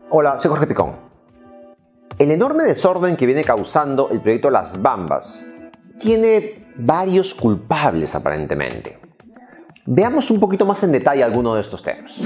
Hola, soy Jorge Picón. El enorme desorden que viene causando el proyecto Las Bambas tiene varios culpables aparentemente. Veamos un poquito más en detalle algunos de estos temas.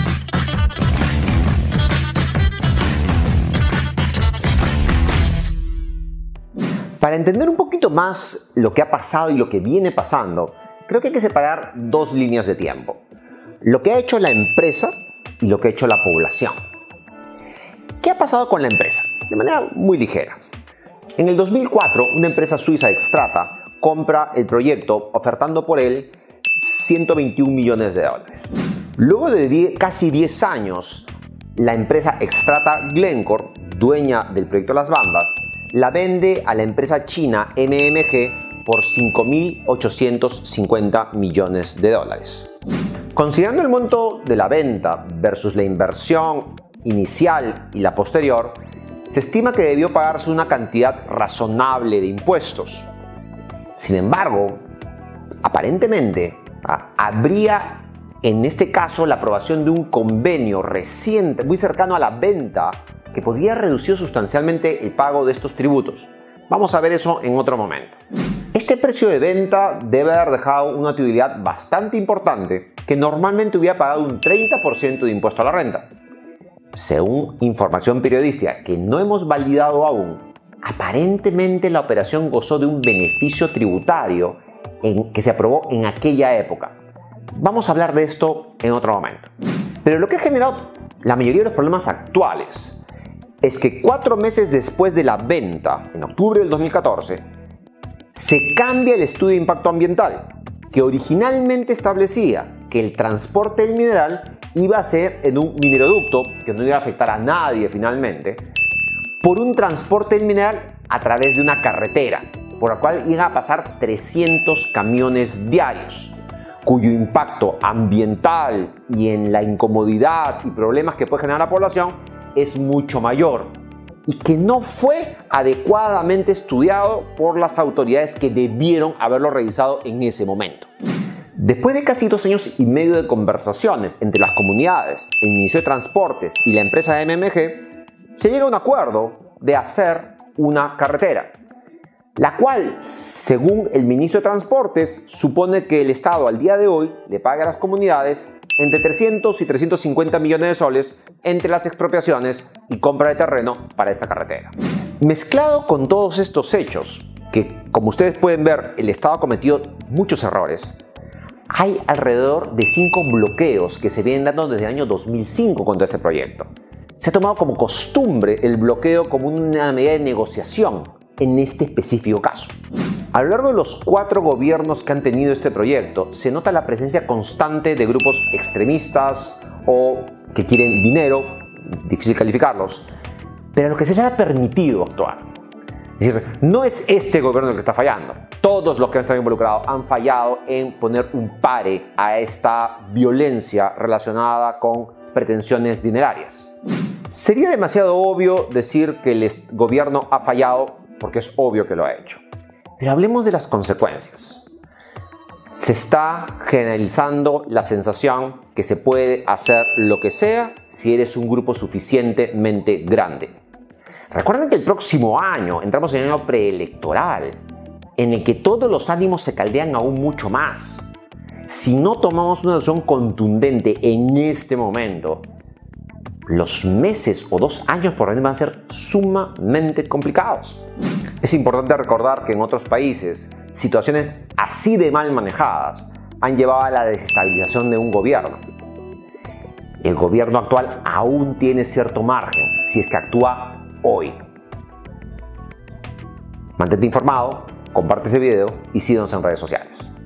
Para entender un poquito más lo que ha pasado y lo que viene pasando, creo que hay que separar dos líneas de tiempo. Lo que ha hecho la empresa y lo que ha hecho la población. ¿Qué ha pasado con la empresa? De manera muy ligera. En el 2004, una empresa suiza Xstrata compra el proyecto ofertando por él $121 millones. Luego de casi 10 años, la empresa Xstrata Glencore, dueña del proyecto Las Bambas, la vende a la empresa china MMG por $5.850 millones. Considerando el monto de la venta versus la inversión inicial y la posterior, se estima que debió pagarse una cantidad razonable de impuestos. Sin embargo, aparentemente, habría en este caso la aprobación de un convenio reciente, muy cercano a la venta, que podría reducir sustancialmente el pago de estos tributos. Vamos a ver eso en otro momento. Este precio de venta debe haber dejado una utilidad bastante importante que normalmente hubiera pagado un 30% de impuesto a la renta. Según información periodística que no hemos validado aún, aparentemente la operación gozó de un beneficio tributario que se aprobó en aquella época. Vamos a hablar de esto en otro momento. Pero lo que ha generado la mayoría de los problemas actuales es que 4 meses después de la venta, en octubre del 2014, se cambia el estudio de impacto ambiental, que originalmente establecía que el transporte del mineral iba a ser en un mineroducto, que no iba a afectar a nadie finalmente, por un transporte del mineral a través de una carretera, por la cual iban a pasar 300 camiones diarios, cuyo impacto ambiental y en la incomodidad y problemas que puede generar la población es mucho mayor y que no fue adecuadamente estudiado por las autoridades que debieron haberlo revisado en ese momento. Después de casi 2 años y medio de conversaciones entre las comunidades, el Ministerio de Transportes y la empresa MMG, se llega a un acuerdo de hacer una carretera, la cual, según el Ministro de Transportes, supone que el Estado al día de hoy le paga a las comunidades entre 300 y 350 millones de soles entre las expropiaciones y compra de terreno para esta carretera. Mezclado con todos estos hechos, que como ustedes pueden ver, el Estado ha cometido muchos errores, hay alrededor de 5 bloqueos que se vienen dando desde el año 2005 contra este proyecto. Se ha tomado como costumbre el bloqueo como una medida de negociación en este específico caso. A lo largo de los 4 gobiernos que han tenido este proyecto, se nota la presencia constante de grupos extremistas o que quieren dinero, difícil calificarlos, pero a los que se les ha permitido actuar. Es decir, no es este gobierno el que está fallando. Todos los que han estado involucrados han fallado en poner un pare a esta violencia relacionada con pretensiones dinerarias. Sería demasiado obvio decir que el gobierno ha fallado porque es obvio que lo ha hecho. Pero hablemos de las consecuencias. Se está generalizando la sensación que se puede hacer lo que sea si eres un grupo suficientemente grande. Recuerden que el próximo año entramos en un año preelectoral en el que todos los ánimos se caldean aún mucho más. Si no tomamos una decisión contundente en este momento, los meses o 2 años por venir van a ser sumamente complicados. Es importante recordar que en otros países, situaciones así de mal manejadas han llevado a la desestabilización de un gobierno. El gobierno actual aún tiene cierto margen si es que actúa hoy. Mantente informado, comparte ese video y síguenos en redes sociales.